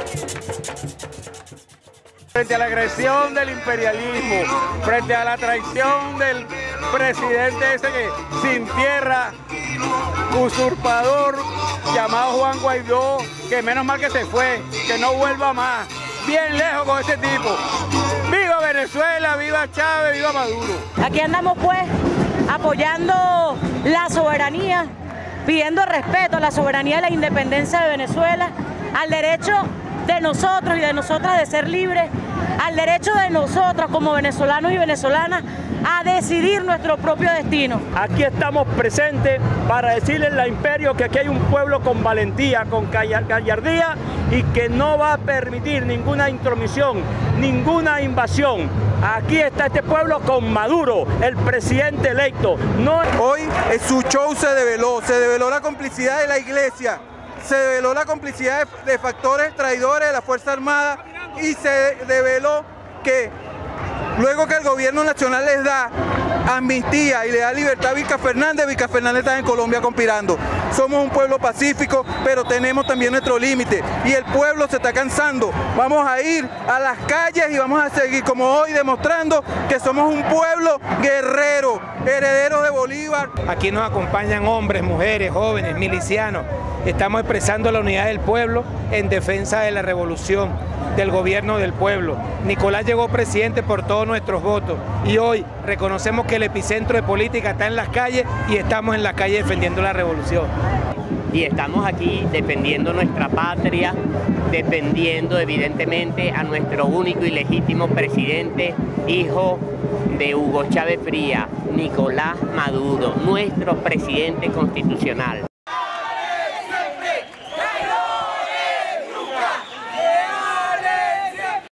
Frente a la agresión del imperialismo, frente a la traición del presidente ese que sin tierra, usurpador, llamado Juan Guaidó, que menos mal que se fue, que no vuelva más, bien lejos con ese tipo. ¡Viva Venezuela, viva Chávez, viva Maduro! Aquí andamos pues apoyando la soberanía, pidiendo respeto a la soberanía y la independencia de Venezuela, al derecho de nosotros y de nosotras de ser libres, al derecho de nosotros como venezolanos y venezolanas a decidir nuestro propio destino. Aquí estamos presentes para decirle al imperio que aquí hay un pueblo con valentía, con gallardía y que no va a permitir ninguna intromisión, ninguna invasión. Aquí está este pueblo con Maduro, el presidente electo. Hoy su show se develó la complicidad de la iglesia, se develó la complicidad de factores traidores de la Fuerza Armada y se develó que luego que el gobierno nacional les da amnistía y le da libertad a Vilca Fernández está en Colombia conspirando. Somos un pueblo pacífico, pero tenemos también nuestro límite y el pueblo se está cansando. Vamos a ir a las calles y vamos a seguir como hoy demostrando que somos un pueblo guerrero, herederos de Bolívar. Aquí nos acompañan hombres, mujeres, jóvenes, milicianos. Estamos expresando la unidad del pueblo en defensa de la revolución, del gobierno del pueblo. Nicolás llegó presidente por todos nuestros votos y hoy reconocemos que el epicentro de política está en las calles y estamos en la calle defendiendo la revolución. Y estamos aquí defendiendo nuestra patria, defendiendo evidentemente a nuestro único y legítimo presidente, hijo de Hugo Chávez Frías, Nicolás Maduro, nuestro presidente constitucional.